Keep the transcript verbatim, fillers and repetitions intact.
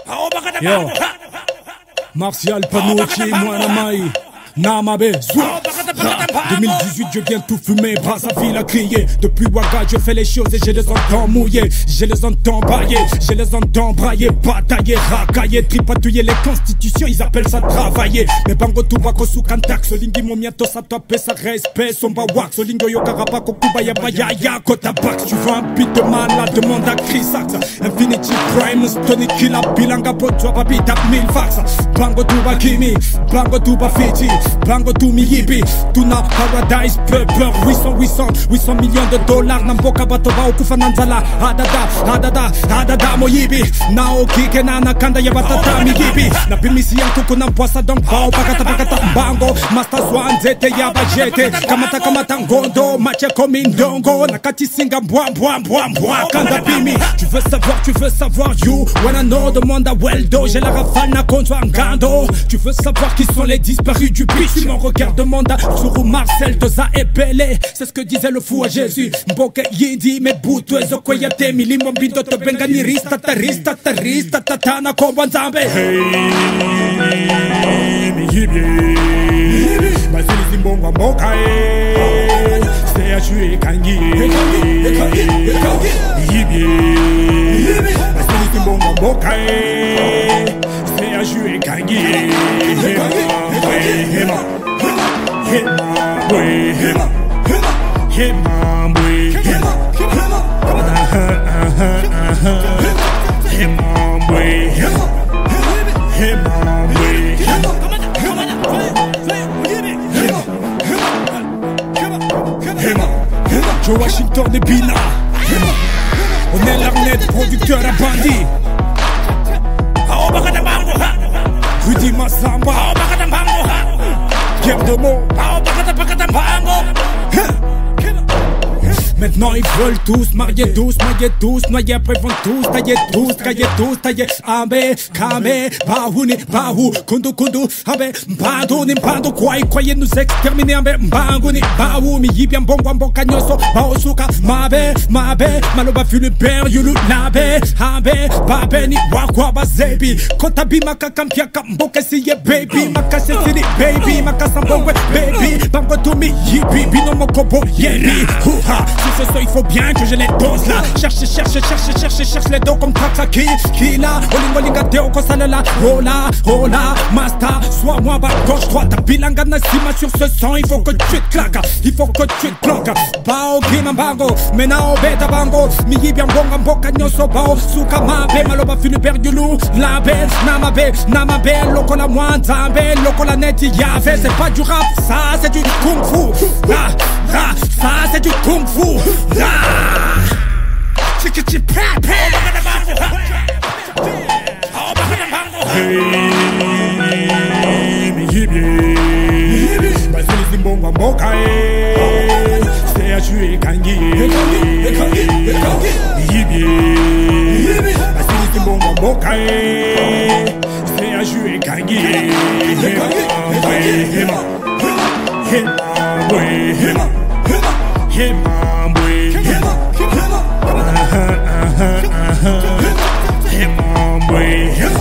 Yo, Martial Panouchi, Mwanamai, Namabe, Zwa. deux mille dix-huit, je viens tout fumer, Brazzaville a crié. Depuis Ouaga, je fais les choses et je les entends mouiller. Je les entends bailler, je les entends brailler, batailler, racailler, tripatouiller les constitutions, ils appellent ça travailler. Mais bango tubako sukantak, solingi momiato sa tope sa respect, somba wax, solingo yokaraba kokuba yabaya ya kotabax. Tu veux un beat de malade, demande à Chris Sax. Infinity Prime, Stony Killa, Bilanga Potwa, Babi, tap mille fax. Bango tuba Kimi, bango tuba Fiji, bango tu mi yibi. Tuna Paradise, Pepper, huit cents, huit cents, huit cents millions de dollars. Namboka Batoba, Okufananzala, Adada, Adada, Adada, Moyibi. Naoki, Kenana, Kanda, Yabatata, Migibi. Napimisi Yankuku, Nampoisa, donc, Bao, Pakata, Pakata, Bango, Master Swan, Zete, Yabajete, Kamata, Kamata, Gondo, Mache, Komindongo, Nakati, Singa, Bois, Bois, Bois, Bois, Kanda, Pimi. Tu veux savoir, tu veux savoir, you, when I know, demande à Weldo, j'ai la rafale, Nakonjo, Angando. Tu veux savoir qui sont les disparus du pitch, tu m'en regardes, demande à Suru, Marcel, Toza et Pelé. C'est ce que disait le fou à Jésus. Mboke Yindi, me butu, ezo koyate, mili mombindo, to bengani, rista, tarista, tarista, tatana, kombanzambe. Hey, mi hibi, basili zimbongo mboka e, se a joué kangi, mi hibi, basili zimbongo mboka e, se a joué kangi, hema, hema, boy, hema, hema, boy, hema, hema, boy, hema, hema, boy, hema, Joe Washington et Bina. On est l'arnette, producteur à bandit. Rudy Massamba. Guerre de mots. Maintenant ils veulent tous marier tous, marier tous, noyer après vont tous, tailler tous, tailler tous, tailler Abe, Kame, Bahuni, Bahu, Kundu, Kundu, Abe, Mbado, Nimbado, Kwai, Kwaye nous exterminer, Abe, Mbanguni, Bahu, Miyibian, Bongo, Kanyoso, Baosuka, Mabe, Mabe, Maloba, Fulibert, Yulu, Nabe, Abe, Babeni, Wakwa, Bazebi, Kotabi, Makakampia, Kamboka, Siye, baby, Makase City, baby, Makasambongwe, baby, Bango to me, Yibi, Binomo Kobo, Yeri, Houha. Ce soir il faut bien que je les dose là. Cherche, cherche, cherche, cherche, cherche les dos comme Traxaki, Kila, Olingolinga, Teo, Kosalela, Hola, Hola, Masta, soit moi, bas, gauche, droite, Bilanga, Nassima sur ce son, il faut que tu te claques, il faut que tu te bloques. Bao, Kimambango, Menao, Beta Bango, Miyibian, Bonga, Mboka, Nyoso, Bao, Suka, Mabe, Maloba, Fulibert, Yulu, Labe, Namabe, Namabe, Lokola, Mwanzambe, Lokola, Neti, Yave, c'est pas du rap, ça c'est du kung fu, ra, ra, ça c'est du kung fu. Ah! Chicky pap. hey, mi hibi, basili zimbongo mboka e, se a joué kangi, mi hibi, basili zimbongo mboka e, se a joué kangi, hema, hema, boy, hema, hema, boy, hema, hema, boy, hema.